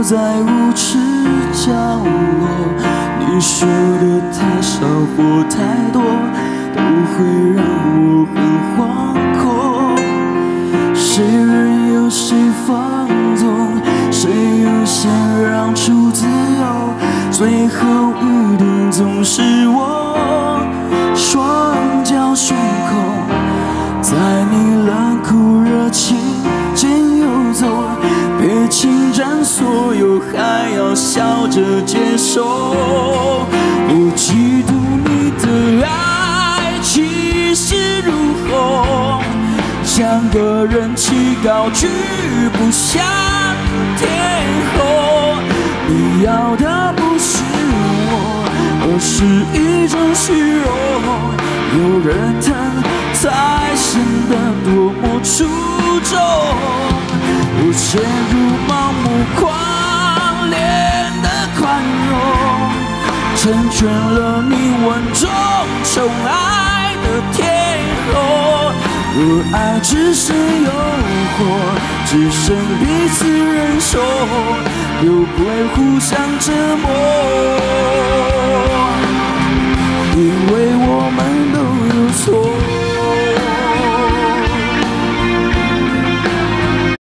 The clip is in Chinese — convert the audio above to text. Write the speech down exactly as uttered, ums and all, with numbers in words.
在无耻角落。你说的太少或太多，都会让我很惶恐。谁任由谁放纵，谁优先让出自由，最后一定总是我。双脚悬空，在你冷酷热情间游走，别侵占所有，还要笑着接受。我嫉妒你的爱气势如虹，像个人气高举不下天后。你要的不是我，而是一种虚荣。有人疼才显得多么出众。我陷入盲目狂恋的宽容，成全了你稳重宠爱的天后。若爱只剩诱惑，只剩彼此忍受，又不会互相折磨。因为我们